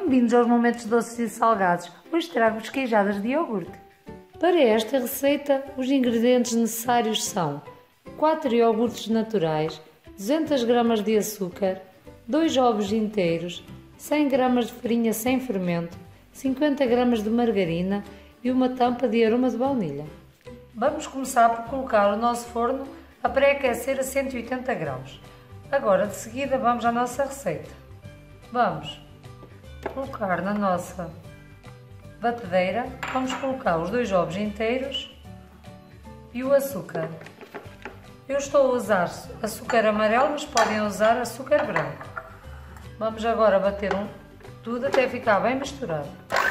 Bem-vindos aos momentos doces e salgados. Hoje trago-vos queijadas de iogurte. Para esta receita, os ingredientes necessários são 4 iogurtes naturais, 200 gramas de açúcar, 2 ovos inteiros, 100 gramas de farinha sem fermento, 50 gramas de margarina e uma tampa de aroma de baunilha. Vamos começar por colocar o nosso forno a pré-aquecer a 180 graus. Agora, de seguida, vamos à nossa receita. Vamos colocar na nossa batedeira, vamos colocar os 2 ovos inteiros e o açúcar. Eu estou a usar açúcar amarelo, mas podem usar açúcar branco. Vamos agora bater tudo até ficar bem misturado.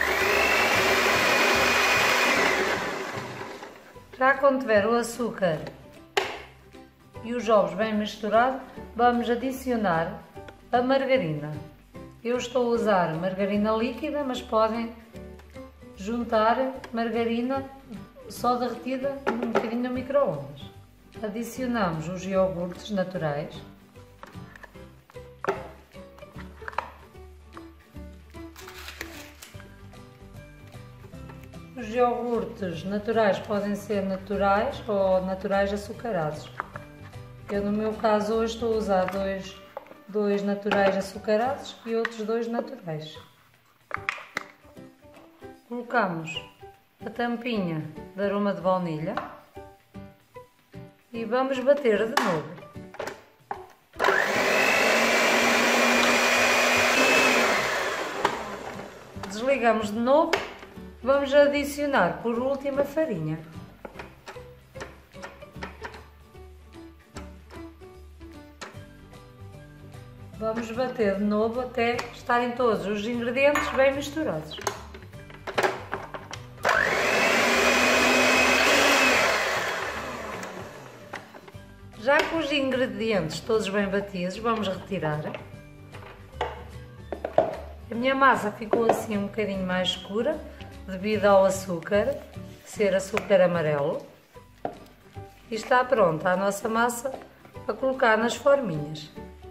Já quando tiver o açúcar e os ovos bem misturados, vamos adicionar a margarina. Eu estou a usar margarina líquida, mas podem juntar margarina só derretida um bocadinho no micro-ondas. Adicionamos os iogurtes naturais. Os iogurtes naturais podem ser naturais ou naturais açucarados. Eu, no meu caso, hoje estou a usar dois naturais açucarados e outros 2 naturais. Colocamos a tampinha de aroma de baunilha e vamos bater de novo. Desligamos de novo. Vamos adicionar por último a farinha. Vamos bater de novo até estarem todos os ingredientes bem misturados. Já com os ingredientes todos bem batidos, vamos retirar. A minha massa ficou assim um bocadinho mais escura, devido ao açúcar, ser açúcar amarelo. E está pronta a nossa massa a colocar nas forminhas.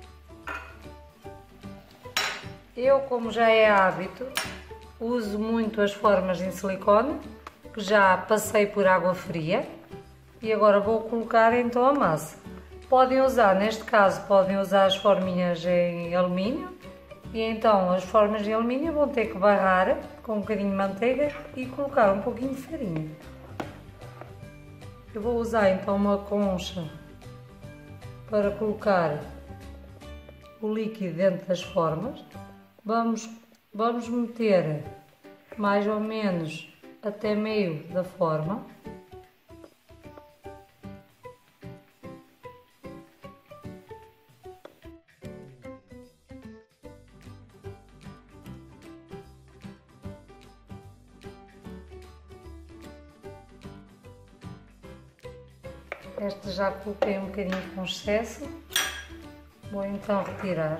Eu, como já é hábito, uso muito as formas em silicone, que já passei por água fria. E agora vou colocar então a massa. Podem usar, neste caso, podem usar as forminhas em alumínio. E então as formas em alumínio vão ter que barrar com um bocadinho de manteiga e colocar um pouquinho de farinha. Eu vou usar então uma concha para colocar o líquido dentro das formas. Vamos meter mais ou menos até meio da forma. Esta já coloquei um bocadinho com excesso, vou então retirar.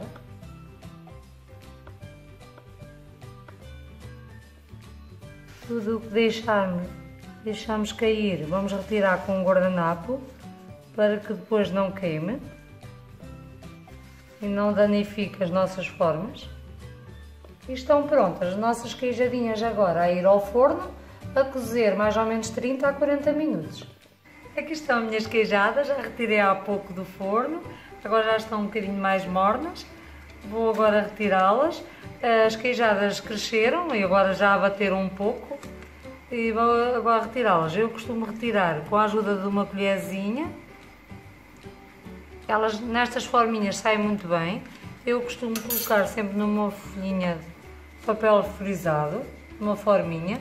Tudo o que deixamos cair, vamos retirar com um guardanapo para que depois não queime e não danifique as nossas formas. E estão prontas as nossas queijadinhas agora a ir ao forno a cozer mais ou menos 30 a 40 minutos. Aqui estão as minhas queijadas, já retirei há pouco do forno, agora já estão um bocadinho mais mornas. Vou agora retirá-las. As queijadas cresceram e agora já abateram um pouco e vou agora retirá-las. Eu costumo retirar com a ajuda de uma colherzinha. Elas nestas forminhas saem muito bem. Eu costumo colocar sempre numa folhinha de papel frisado, uma forminha.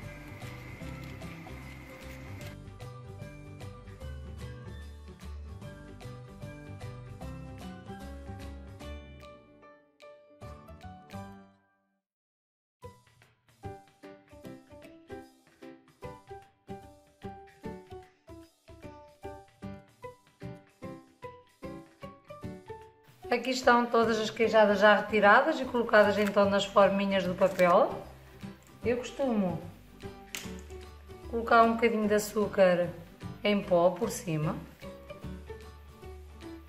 Aqui estão todas as queijadas já retiradas e colocadas então nas forminhas do papel. Eu costumo colocar um bocadinho de açúcar em pó por cima.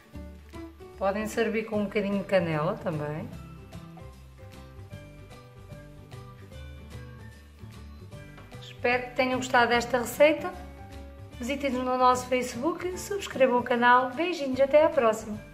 Podem servir com um bocadinho de canela também. Espero que tenham gostado desta receita. Visitem-nos no nosso Facebook, subscrevam o canal. Beijinhos, até à próxima!